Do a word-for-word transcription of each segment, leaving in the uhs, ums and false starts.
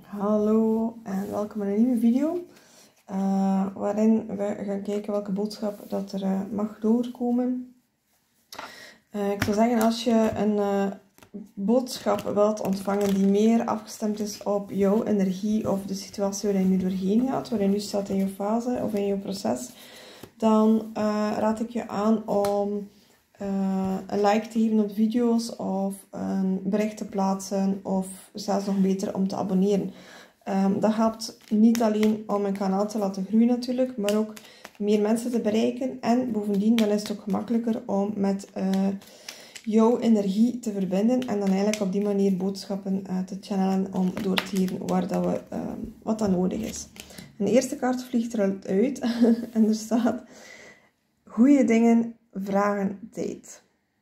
Hallo en welkom in een nieuwe video uh, waarin we gaan kijken welke boodschap dat er uh, mag doorkomen. Uh, ik zou zeggen, als je een uh, boodschap wilt ontvangen die meer afgestemd is op jouw energie of de situatie waar je nu doorheen gaat, waar je nu staat in je fase of in je proces, dan uh, raad ik je aan om Uh, een like te geven op video's of een bericht te plaatsen of zelfs nog beter om te abonneren. Um, dat helpt niet alleen om mijn kanaal te laten groeien natuurlijk, maar ook meer mensen te bereiken. En bovendien dan is het ook gemakkelijker om met uh, jouw energie te verbinden en dan eigenlijk op die manier boodschappen uh, te channelen om door te geven waar dat we, uh, wat dat nodig is. En de eerste kaart vliegt eruit uit en er staat: goede dingen vragen tijd.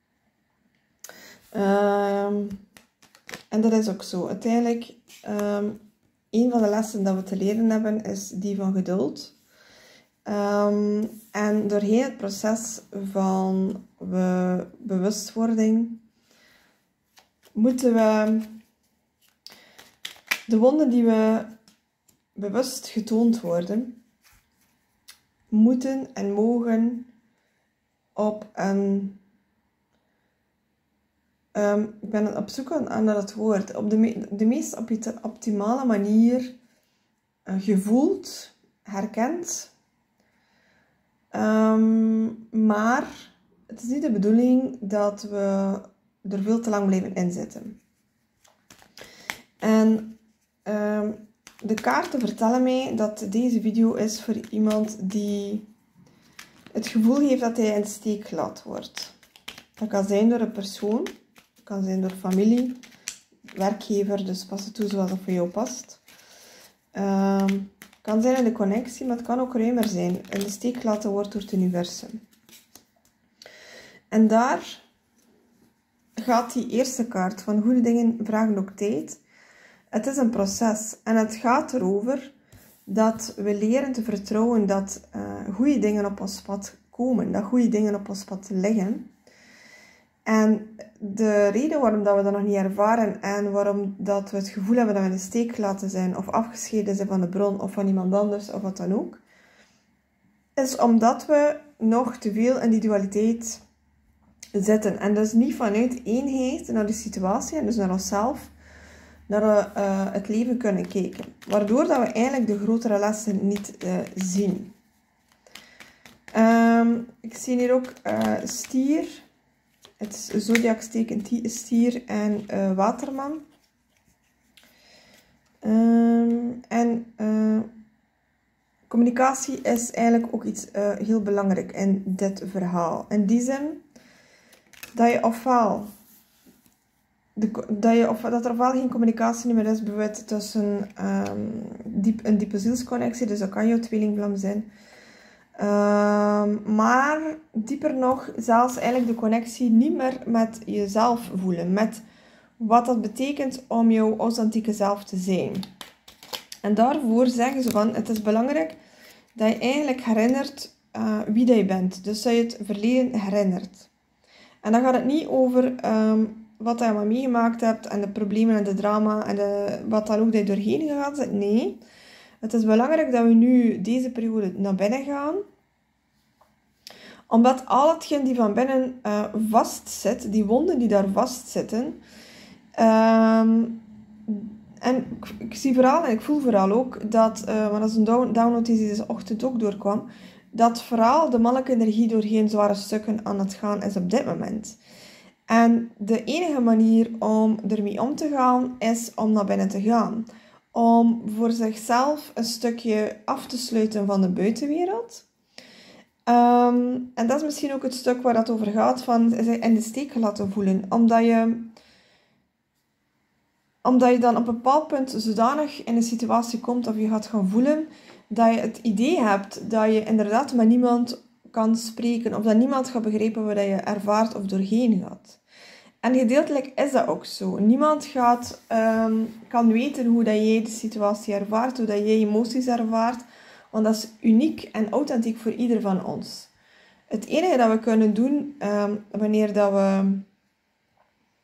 Um, en dat is ook zo. Uiteindelijk, um, een van de lessen dat we te leren hebben, is die van geduld. Um, en doorheen het proces van we bewustwording moeten we de wonden die we bewust getoond worden, moeten en mogen op een, um, ik ben op zoek aan naar het woord, op de, me, de meest optimale manier uh, gevoeld, herkend. Um, maar het is niet de bedoeling dat we er veel te lang blijven inzitten. En um, de kaarten vertellen mij dat deze video is voor iemand die het gevoel heeft dat hij in de steek gelaten wordt. Dat kan zijn door een persoon, dat kan zijn door familie, werkgever, dus pas het toe zoals dat voor jou past. Het um, kan zijn in de connectie, maar het kan ook ruimer zijn. In de steek gelaten wordt door het universum. En daar gaat die eerste kaart van goede dingen vragen ook tijd. Het is een proces en het gaat erover dat we leren te vertrouwen dat uh, goede dingen op ons pad komen. Dat goede dingen op ons pad liggen. En de reden waarom dat we dat nog niet ervaren en waarom dat we het gevoel hebben dat we in de steek gelaten zijn of afgescheiden zijn van de bron of van iemand anders of wat dan ook, is omdat we nog te veel in die dualiteit zitten. En dus niet vanuit eenheid naar de situatie en dus naar onszelf, naar uh, het leven kunnen kijken. Waardoor dat we eigenlijk de grotere lessen niet uh, zien. Um, ik zie hier ook uh, stier. Het is zodiac-teken stier en uh, waterman. Um, en uh, communicatie is eigenlijk ook iets uh, heel belangrijk in dit verhaal. In die zin dat je ofwel De, dat, je, of, dat er ofwel geen communicatie meer is bijvoorbeeld tussen um, diep, een diepe zielsconnectie, dus dat kan jouw tweelingblam zijn. Um, maar dieper nog, zelfs eigenlijk de connectie niet meer met jezelf voelen, met wat dat betekent om jouw authentieke zelf te zijn. En daarvoor zeggen ze van, het is belangrijk dat je eigenlijk herinnert uh, wie dat je bent. Dus dat je het verleden herinnert. En dan gaat het niet over Um, wat je allemaal meegemaakt hebt en de problemen en de drama en de, wat dan ook dat je doorheen gegaan bent. Nee, het is belangrijk dat we nu deze periode naar binnen gaan. Omdat al hetgeen die van binnen uh, vastzit, die wonden die daar vastzitten. Um, en ik, ik zie vooral en ik voel vooral ook dat, uh, want dat is een down, download die deze ochtend ook doorkwam, dat vooral de mannelijke energie doorheen zware stukken aan het gaan is op dit moment. En de enige manier om ermee om te gaan, is om naar binnen te gaan. Om voor zichzelf een stukje af te sluiten van de buitenwereld. Um, en dat is misschien ook het stuk waar dat over gaat, van in de steek laten voelen. Omdat je, omdat je dan op een bepaald punt zodanig in een situatie komt, of je gaat gaan voelen, dat je het idee hebt dat je inderdaad met niemand kan spreken, of dat niemand gaat begrijpen wat je ervaart of doorheen gaat. En gedeeltelijk is dat ook zo. Niemand gaat, um, kan weten hoe dat jij de situatie ervaart, hoe dat jij emoties ervaart, want dat is uniek en authentiek voor ieder van ons. Het enige dat we kunnen doen, um, wanneer dat we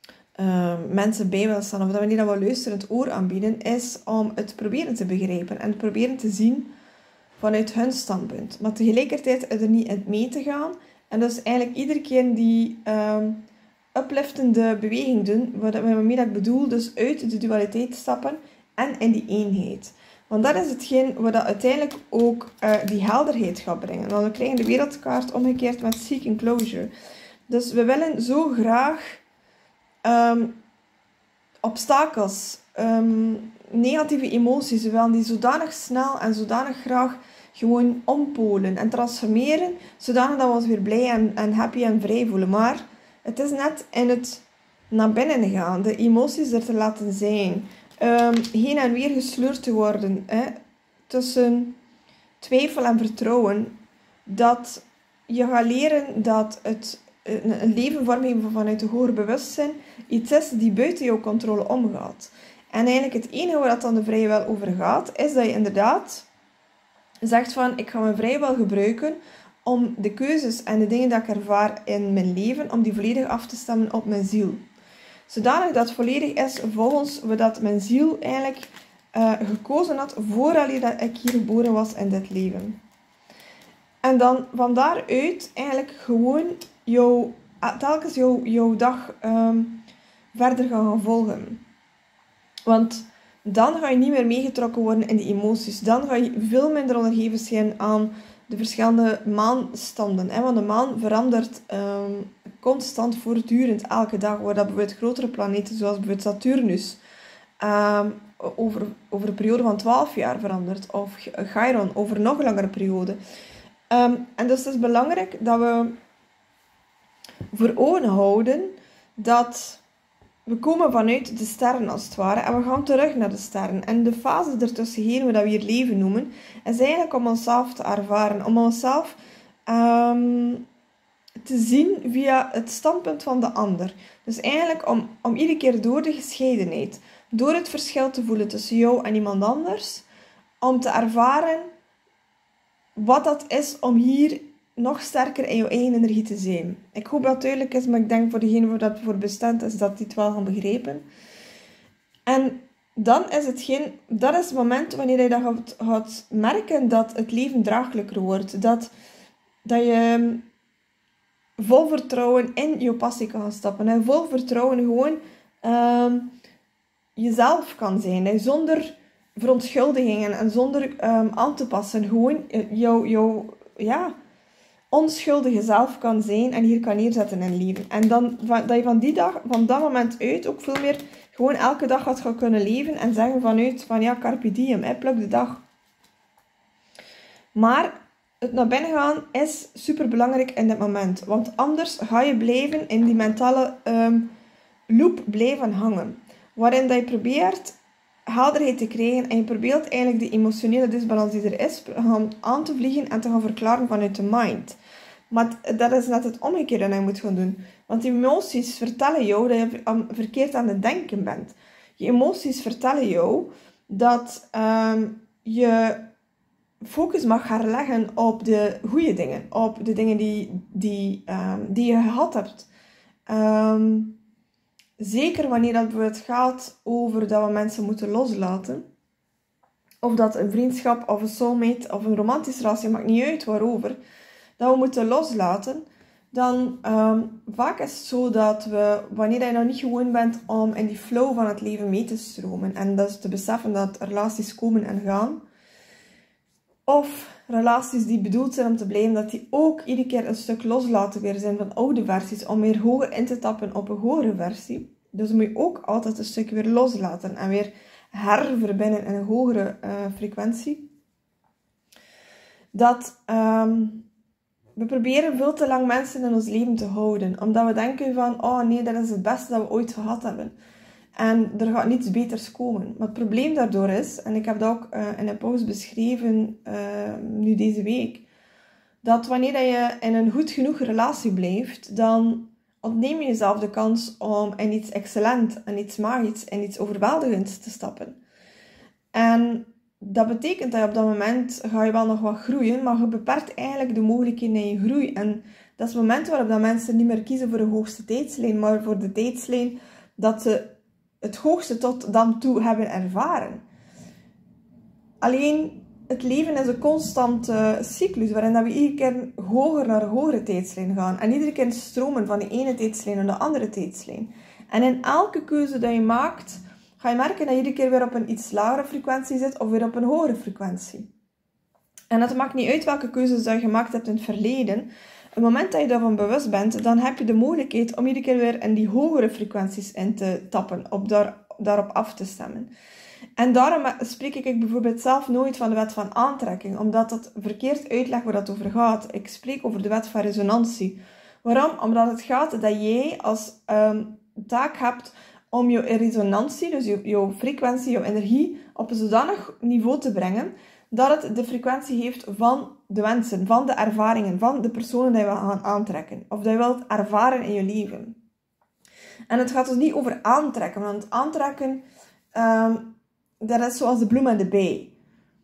uh, mensen bij willen staan, of dat we niet dat we luisterend oor aanbieden, is om het proberen te begrijpen en het proberen te zien vanuit hun standpunt. Maar tegelijkertijd er niet in mee te gaan. En dus eigenlijk iedere keer die um, upliftende beweging doen, wat ik bedoel, dus uit de dualiteit stappen en in die eenheid. Want dat is hetgeen wat dat uiteindelijk ook uh, die helderheid gaat brengen. Want we krijgen de wereldkaart omgekeerd met seeking closure. Dus we willen zo graag um, obstakels, um, negatieve emoties, we willen die zodanig snel en zodanig graag gewoon ompolen en transformeren, zodanig dat we ons weer blij en, en happy en vrij voelen. Maar het is net in het naar binnen gaan, de emoties er te laten zijn, um, heen en weer gesleurd te worden, hè, tussen twijfel en vertrouwen, dat je gaat leren dat het een, een leven vormgeven vanuit het hoger bewustzijn iets is die buiten jouw controle omgaat. En eigenlijk het enige waar dat dan de vrije wil over gaat, is dat je inderdaad zegt van, ik ga mijn vrije wil gebruiken om de keuzes en de dingen die ik ervaar in mijn leven, om die volledig af te stemmen op mijn ziel. Zodanig dat het volledig is volgens wat mijn ziel eigenlijk uh, gekozen had, voordat ik hier geboren was in dit leven. En dan van daaruit eigenlijk gewoon jou, telkens jou, jouw dag um, verder gaan volgen. Want dan ga je niet meer meegetrokken worden in die emoties. Dan ga je veel minder ondergeven zijn aan de verschillende maanstanden. Hè? Want de maan verandert um, constant, voortdurend, elke dag. Waar dat bijvoorbeeld grotere planeten, zoals bijvoorbeeld Saturnus, um, over, over een periode van twaalf jaar verandert. Of Chiron over een nog langere periode. Um, en dus het is belangrijk dat we voor ogen houden dat we komen vanuit de sterren als het ware en we gaan terug naar de sterren. En de fase ertussenheen, wat we hier leven noemen, is eigenlijk om onszelf te ervaren. Om onszelf um, te zien via het standpunt van de ander. Dus eigenlijk om, om iedere keer door de gescheidenheid, door het verschil te voelen tussen jou en iemand anders, om te ervaren wat dat is om hier nog sterker in jouw eigen energie te zijn. Ik hoop dat het duidelijk is, maar ik denk voor degene voor dat voor bestemd is, dat die het wel gaan begrijpen. En dan is het geen, dat is het moment wanneer je dat gaat, gaat merken dat het leven draaglijker wordt. Dat, dat je vol vertrouwen in je passie kan gaan stappen. En vol vertrouwen gewoon um, jezelf kan zijn. Hè, zonder verontschuldigingen en zonder um, aan te passen. Gewoon jouw, jou, ja, onschuldige zelf kan zijn en hier kan neerzetten in leven. En dan, dat je van die dag, van dat moment uit ook veel meer gewoon elke dag gaat gaan kunnen leven en zeggen vanuit van ja, carpe diem, hè, pluk de dag. Maar het naar binnen gaan is super belangrijk in dit moment. Want anders ga je blijven in die mentale um, loop blijven hangen. Waarin dat je probeert helderheid te krijgen en je probeert eigenlijk de emotionele disbalans die er is gaan aan te vliegen en te gaan verklaren vanuit de mind. Maar dat is net het omgekeerde dat je moet gaan doen. Want die emoties vertellen jou dat je verkeerd aan het denken bent. Je emoties vertellen jou dat um, je focus mag gaan leggen op de goede dingen. Op de dingen die, die, um, die je gehad hebt. Um, zeker wanneer dat het gaat over dat we mensen moeten loslaten. Of dat een vriendschap of een soulmate of een romantische relatie, maakt niet uit waarover. Dat we moeten loslaten. Dan um, vaak is het zo dat we, wanneer je nog niet gewoon bent om in die flow van het leven mee te stromen. En dat is te beseffen dat relaties komen en gaan. Of relaties die bedoeld zijn om te blijven, dat die ook iedere keer een stuk loslaten weer zijn van oude versies. Om weer hoger in te tappen op een hogere versie. Dus moet je ook altijd een stuk weer loslaten. En weer herverbinden in een hogere uh, frequentie. Dat um, we proberen veel te lang mensen in ons leven te houden. Omdat we denken van, oh nee, dat is het beste dat we ooit gehad hebben. En er gaat niets beters komen. Maar het probleem daardoor is, en ik heb dat ook uh, in een post beschreven, uh, nu deze week, dat wanneer je in een goed genoeg relatie blijft, dan ontneem je jezelf de kans om in iets excellent, en iets magisch, en iets overweldigends te stappen. En dat betekent dat je op dat moment ga je wel nog wat groeien, maar je beperkt eigenlijk de mogelijkheden in je groei. En dat is het moment waarop dat mensen niet meer kiezen voor de hoogste tijdslijn, maar voor de tijdslijn dat ze het hoogste tot dan toe hebben ervaren. Alleen, het leven is een constante cyclus, waarin dat we iedere keer hoger naar een hogere tijdslijn gaan. En iedere keer stromen van de ene tijdslijn naar de andere tijdslijn. En in elke keuze die je maakt, ga je merken dat je iedere keer weer op een iets lagere frequentie zit, of weer op een hogere frequentie. En dat maakt niet uit welke keuzes dat je gemaakt hebt in het verleden. Op het moment dat je daarvan bewust bent, dan heb je de mogelijkheid om iedere keer weer in die hogere frequenties in te tappen, op daar, daarop af te stemmen. En daarom spreek ik bijvoorbeeld zelf nooit van de wet van aantrekking, omdat dat verkeerd uitlegt waar dat over gaat. Ik spreek over de wet van resonantie. Waarom? Omdat het gaat dat jij als um, taak hebt om je resonantie, dus je, jouw frequentie, jouw energie, op een zodanig niveau te brengen, dat het de frequentie heeft van de wensen, van de ervaringen, van de personen die je wil gaan aantrekken. Of dat je wilt ervaren in je leven. En het gaat dus niet over aantrekken, want aantrekken, um, dat is zoals de bloem en de bij.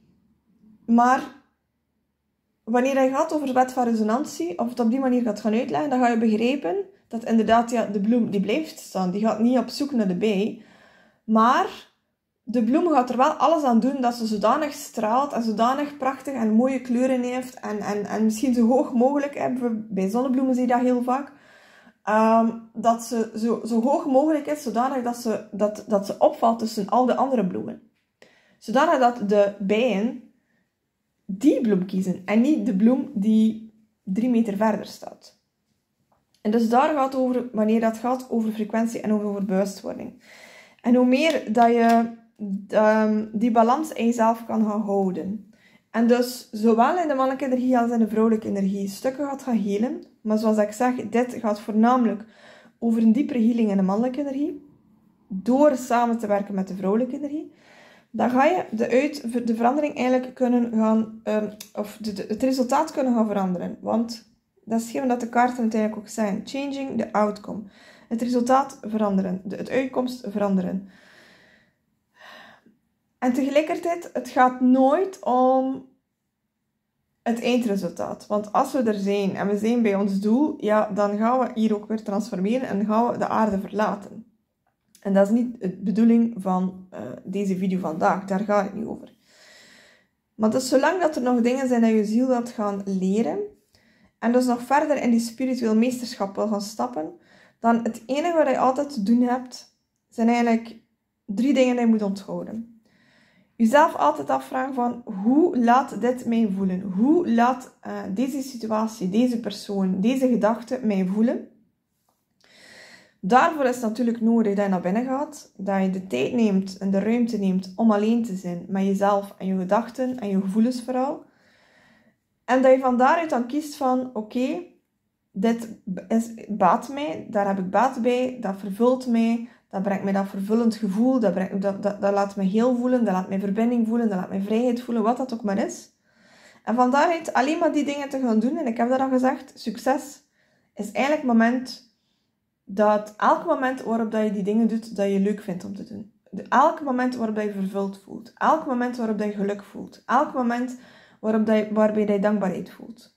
Maar wanneer je gaat over de wet van resonantie, of het op die manier gaat gaan uitleggen, dan ga je begrijpen dat inderdaad ja, de bloem die blijft staan. Die gaat niet op zoek naar de bij. Maar de bloem gaat er wel alles aan doen dat ze zodanig straalt en zodanig prachtig en mooie kleuren heeft. En, en, en misschien zo hoog mogelijk, hè, bij zonnebloemen zie je dat heel vaak. Um, dat ze zo, zo hoog mogelijk is, zodanig dat ze, dat, dat ze opvalt tussen al de andere bloemen. Zodanig dat de bijen die bloem kiezen en niet de bloem die drie meter verder staat. En dus daar gaat het over, wanneer dat gaat over frequentie en over, over bewustwording. En hoe meer dat je um, die balans in jezelf kan gaan houden. En dus zowel in de mannelijke energie als in de vrouwelijke energie stukken gaat gaan helen. Maar zoals ik zeg, dit gaat voornamelijk over een diepere healing in de mannelijke energie. Door samen te werken met de vrouwelijke energie. Dan ga je de, uit, de verandering eigenlijk kunnen gaan, um, of de, de, het resultaat kunnen gaan veranderen. Want dat is hetgeen dat de kaarten uiteindelijk ook zijn. Changing the outcome. Het resultaat veranderen. De, het uitkomst veranderen. En tegelijkertijd, het gaat nooit om het eindresultaat. Want als we er zijn en we zijn bij ons doel, ja, dan gaan we hier ook weer transformeren en gaan we de aarde verlaten. En dat is niet de bedoeling van uh, deze video vandaag. Daar gaat het niet over. Maar dus zolang dat er nog dingen zijn dat je ziel wilt gaan leren, en dus nog verder in die spiritueel meesterschap wil gaan stappen, dan het enige wat je altijd te doen hebt, zijn eigenlijk drie dingen die je moet onthouden. Jezelf altijd afvragen van, hoe laat dit mij voelen? Hoe laat uh, deze situatie, deze persoon, deze gedachte mij voelen? Daarvoor is het natuurlijk nodig dat je naar binnen gaat, dat je de tijd neemt en de ruimte neemt om alleen te zijn met jezelf en je gedachten en je gevoelens vooral. En dat je van daaruit dan kiest van, oké, okay, dit is, baat mij, daar heb ik baat bij, dat vervult mij, dat brengt mij dat vervullend gevoel, dat, brengt, dat, dat, dat laat me heel voelen, dat laat mij verbinding voelen, dat laat mij vrijheid voelen, wat dat ook maar is. En van daaruit alleen maar die dingen te gaan doen, en ik heb dat al gezegd, succes is eigenlijk het moment dat elk moment waarop dat je die dingen doet, dat je leuk vindt om te doen. Elk moment waarop dat je vervuld voelt. Elk moment waarop dat je geluk voelt. Elk moment waarop dat je, waarbij dat je dankbaarheid voelt.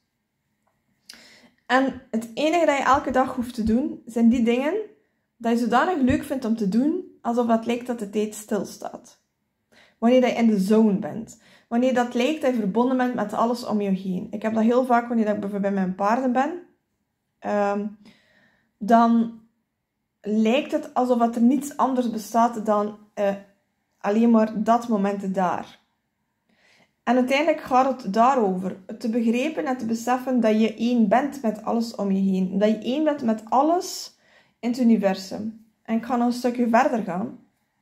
En het enige dat je elke dag hoeft te doen, zijn die dingen dat je zodanig leuk vindt om te doen, alsof het lijkt dat de tijd stilstaat. Wanneer je in de zone bent. Wanneer dat lijkt dat je verbonden bent met alles om je heen. Ik heb dat heel vaak wanneer ik bijvoorbeeld bij mijn paarden ben. Um, dan lijkt het alsof er niets anders bestaat dan uh, alleen maar dat moment daar. En uiteindelijk gaat het daarover. Te begrijpen en te beseffen dat je één bent met alles om je heen. Dat je één bent met alles in het universum. En ik ga nog een stukje verder gaan.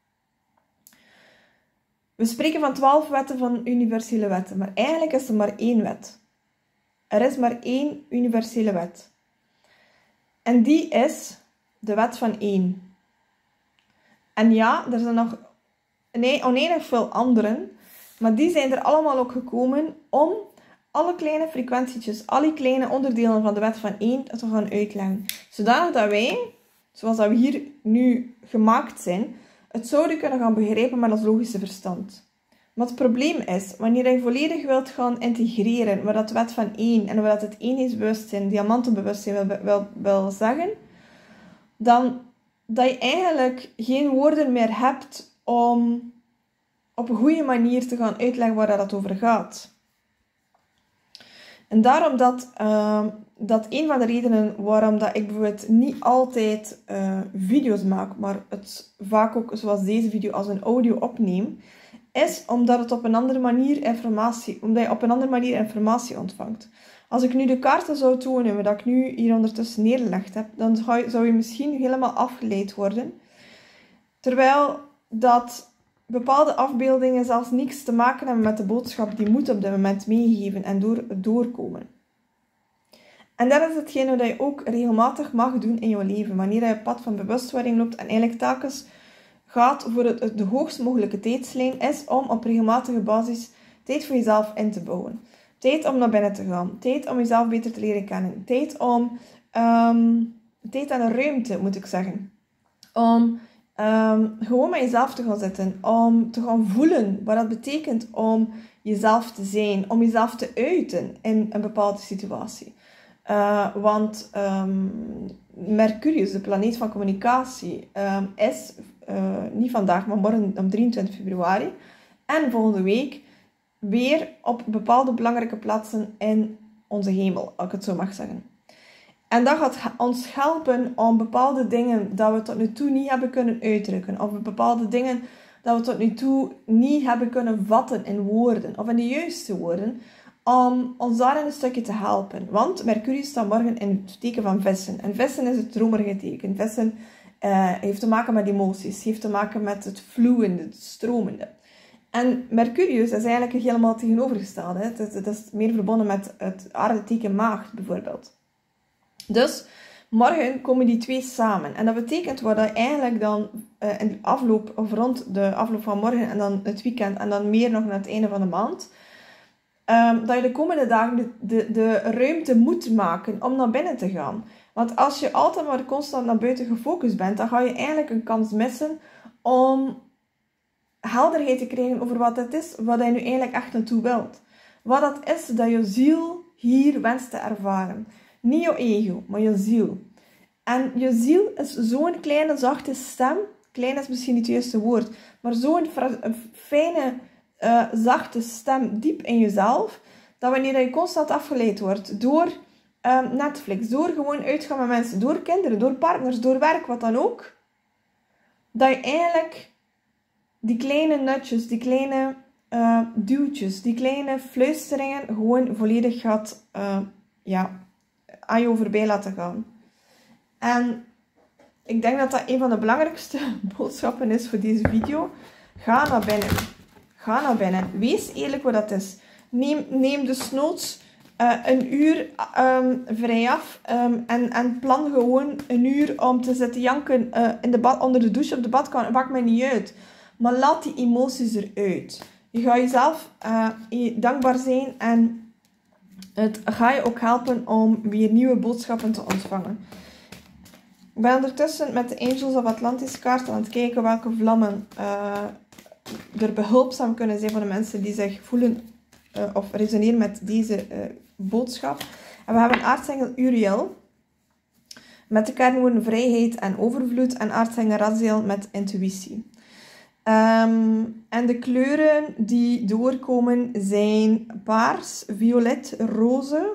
We spreken van twaalf wetten van universele wetten. Maar eigenlijk is er maar één wet. Er is maar één universele wet. En die is de wet van één. En ja, er zijn nog nee, oneindig veel anderen. Maar die zijn er allemaal ook gekomen om alle kleine frequentietjes, alle kleine onderdelen van de wet van één te gaan uitleggen. Zodanig dat wij, zoals dat we hier nu gemaakt zijn, het zouden kunnen gaan begrijpen met ons logische verstand. Maar het probleem is, wanneer je volledig wilt gaan integreren wat dat wet van één en wat het eenheidsbewustzijn, diamantenbewustzijn wil, wil, wil zeggen, dan dat je eigenlijk geen woorden meer hebt om op een goede manier te gaan uitleggen waar dat over gaat. En daarom dat, uh, dat een van de redenen waarom dat ik bijvoorbeeld niet altijd uh, video's maak, maar het vaak ook zoals deze video als een audio opneem, is omdat het op een andere manier informatie, omdat je op een andere manier informatie ontvangt. Als ik nu de kaarten zou tonen, wat ik nu hier ondertussen neergelegd heb, dan zou je misschien helemaal afgeleid worden. Terwijl dat bepaalde afbeeldingen zelfs niks te maken hebben met de boodschap die moet op dit moment meegeven en door, doorkomen. En dat is hetgene dat je ook regelmatig mag doen in je leven. Wanneer je op pad van bewustwording loopt en eigenlijk telkens gaat voor het, het, de hoogst mogelijke tijdslijn, is om op regelmatige basis tijd voor jezelf in te bouwen. Tijd om naar binnen te gaan. Tijd om jezelf beter te leren kennen. Tijd om... Um, tijd en ruimte, moet ik zeggen. Om um, gewoon met jezelf te gaan zitten. Om te gaan voelen wat dat betekent om jezelf te zijn. Om jezelf te uiten in een bepaalde situatie. Uh, want um, Mercurius, de planeet van communicatie, um, is uh, niet vandaag, maar morgen om drieëntwintig februari. En volgende week weer op bepaalde belangrijke plaatsen in onze hemel, als ik het zo mag zeggen. En dat gaat ons helpen om bepaalde dingen dat we tot nu toe niet hebben kunnen uitdrukken, of bepaalde dingen dat we tot nu toe niet hebben kunnen vatten in woorden, of in de juiste woorden, om ons daarin een stukje te helpen. Want Mercurius staat morgen in het teken van vissen. En vissen is het dromerige teken. Vissen uh, heeft te maken met emoties, heeft te maken met het vloeiende, het stromende. En Mercurius is eigenlijk helemaal tegenovergestelde. Het is, het is meer verbonden met het aardeteken maagd bijvoorbeeld. Dus morgen komen die twee samen. En dat betekent wat dat eigenlijk dan uh, in de afloop, of rond de afloop van morgen en dan het weekend en dan meer nog naar het einde van de maand, um, dat je de komende dagen de, de, de ruimte moet maken om naar binnen te gaan. Want als je altijd maar constant naar buiten gefocust bent, dan ga je eigenlijk een kans missen om helderheid te krijgen over wat het is, wat je nu eigenlijk echt naartoe wilt. Wat dat is dat je ziel hier wenst te ervaren. Niet je ego, maar je ziel. En je ziel is zo'n kleine, zachte stem. Klein is misschien niet het juiste woord. Maar zo'n fijne, uh, zachte stem diep in jezelf. Dat wanneer je constant afgeleid wordt door uh, Netflix, door gewoon uitgaan met mensen, door kinderen, door partners, door werk, wat dan ook. Dat je eigenlijk die kleine nutjes, die kleine uh, duwtjes, die kleine fluisteringen gewoon volledig gaat uh, ja, aan je voorbij laten gaan. En ik denk dat dat een van de belangrijkste boodschappen is voor deze video. Ga naar binnen. Ga naar binnen. Wees eerlijk wat dat is. Neem, neem dus noods uh, een uur um, vrij af um, en, en plan gewoon een uur om te zitten janken uh, in de bad, onder de douche op de badkamer. Maakt mij niet uit. Maar laat die emoties eruit. Je gaat jezelf uh, dankbaar zijn en het gaat je ook helpen om weer nieuwe boodschappen te ontvangen. Ik ben ondertussen met de Angels of Atlantis kaart aan het kijken welke vlammen uh, er behulpzaam kunnen zijn voor de mensen die zich voelen uh, of resoneren met deze uh, boodschap. En we hebben aartsengel Uriel met de kernwoorden vrijheid en overvloed en aartsengel Raziel met intuïtie. Um, en de kleuren die doorkomen zijn paars, violet, roze.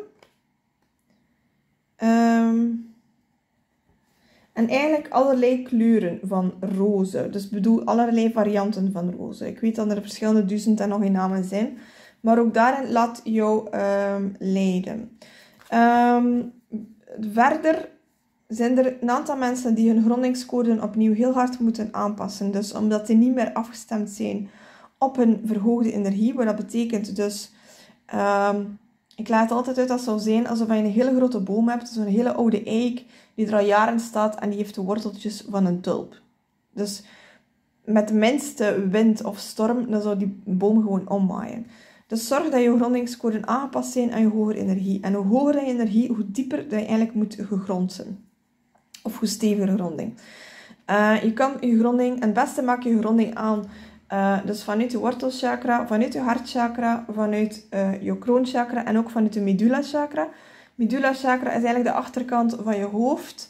Um, en eigenlijk allerlei kleuren van roze. Dus ik bedoel allerlei varianten van roze. Ik weet dat er verschillende duizend en nog geen namen zijn. Maar ook daarin laat jou um, leiden. Um, verder zijn er een aantal mensen die hun grondingscode opnieuw heel hard moeten aanpassen. Dus omdat die niet meer afgestemd zijn op hun verhoogde energie. Wat dat betekent dus... Um, ik laat het altijd uit als het zou zijn alsof je een hele grote boom hebt. Zo'n hele oude eik die er al jaren staat en die heeft de worteltjes van een tulp. Dus met de minste wind of storm, dan zou die boom gewoon omwaaien. Dus zorg dat je grondingscode aangepast zijn aan je hogere energie. En hoe hoger je energie, hoe dieper dat je eigenlijk moet gegrond zijn. Of hoe steviger gronding. Uh, je kan je gronding, en het beste maak je gronding aan. Uh, dus vanuit je wortelchakra, vanuit je hartchakra, vanuit uh, je kroonchakra en ook vanuit de medulla chakra. Medulla chakra is eigenlijk de achterkant van je hoofd.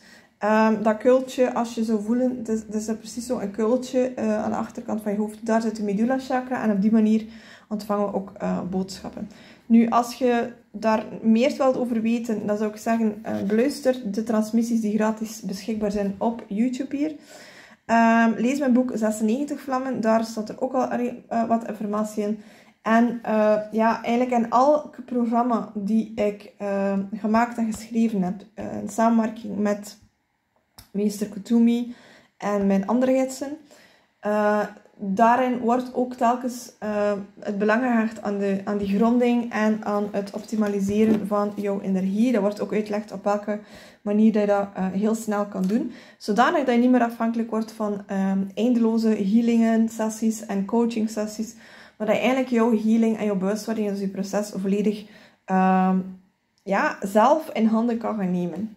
Um, dat kultje, als je zou voelen, het is, het is precies zo een kultje uh, aan de achterkant van je hoofd. Daar zit de medulla chakra en op die manier ontvangen we ook uh, boodschappen. Nu, als je daar meer wilt over weten, dan zou ik zeggen, uh, beluister de transmissies die gratis beschikbaar zijn op YouTube hier. Um, lees mijn boek zesennegentig vlammen, daar staat er ook al uh, wat informatie in. En uh, ja, eigenlijk in elk programma die ik uh, gemaakt en geschreven heb, uh, in samenwerking met meester Kutumi en mijn andere gidsen, uh, daarin wordt ook telkens uh, het belang gehecht aan, de, aan die gronding en aan het optimaliseren van jouw energie. Dat wordt ook uitgelegd op welke manier je dat uh, heel snel kan doen. Zodanig dat je niet meer afhankelijk wordt van um, eindeloze healingen, sessies en coaching sessies. Maar dat je eigenlijk jouw healing en jouw bewustwording, dus je proces, volledig um, ja, zelf in handen kan gaan nemen.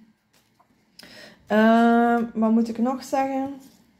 Uh, wat moet ik nog zeggen?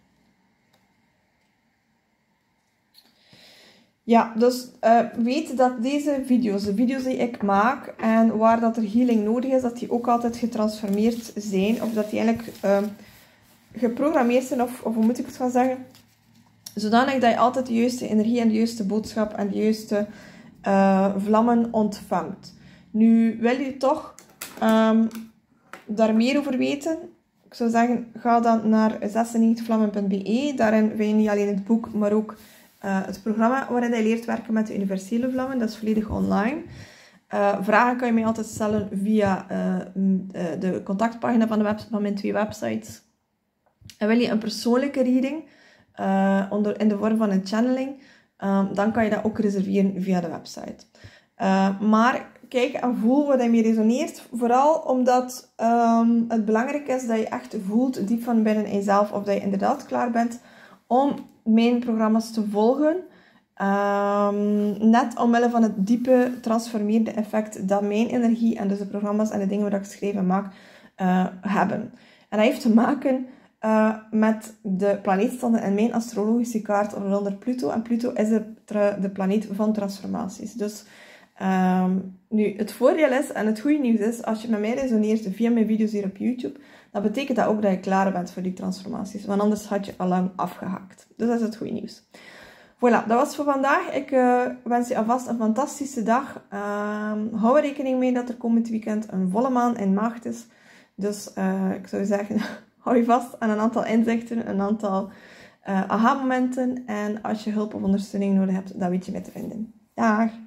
Ja, dus uh, weet dat deze video's, de video's die ik maak en waar dat er healing nodig is, dat die ook altijd getransformeerd zijn. Of dat die eigenlijk uh, geprogrammeerd zijn, of, of hoe moet ik het gaan zeggen? Zodanig dat je altijd de juiste energie en de juiste boodschap en de juiste uh, vlammen ontvangt. Nu, wil je toch um, daar meer over weten? Ik zou zeggen, ga dan naar zesennegentig vlammen punt b e. Daarin vind je niet alleen het boek, maar ook uh, het programma waarin je leert werken met de universele vlammen. Dat is volledig online. Uh, vragen kan je mij altijd stellen via uh, de contactpagina van, de web, van mijn twee websites. En wil je een persoonlijke reading uh, onder, in de vorm van een channeling, um, dan kan je dat ook reserveren via de website. Uh, maar kijk en voel wat je resoneert. Vooral omdat um, het belangrijk is dat je echt voelt diep van binnen in jezelf of dat je inderdaad klaar bent om mijn programma's te volgen. Um, net omwille van het diepe transformerende effect dat mijn energie en dus de programma's en de dingen waar ik geschreven maak uh, hebben. En dat heeft te maken uh, met de planeetstanden en mijn astrologische kaart onder Pluto. En Pluto is de, de planeet van transformaties. Dus Um, nu, het voordeel is, en het goede nieuws is, als je met mij resoneert via mijn video's hier op YouTube, dan betekent dat ook dat je klaar bent voor die transformaties. Want anders had je al lang afgehaakt. Dus dat is het goede nieuws. Voilà, dat was voor vandaag. Ik uh, wens je alvast een fantastische dag. Um, hou er rekening mee dat er komend weekend een volle maan in maagd is. Dus uh, ik zou zeggen, hou je vast aan een aantal inzichten, een aantal uh, aha-momenten. En als je hulp of ondersteuning nodig hebt, dan weet je mij te vinden. Dag!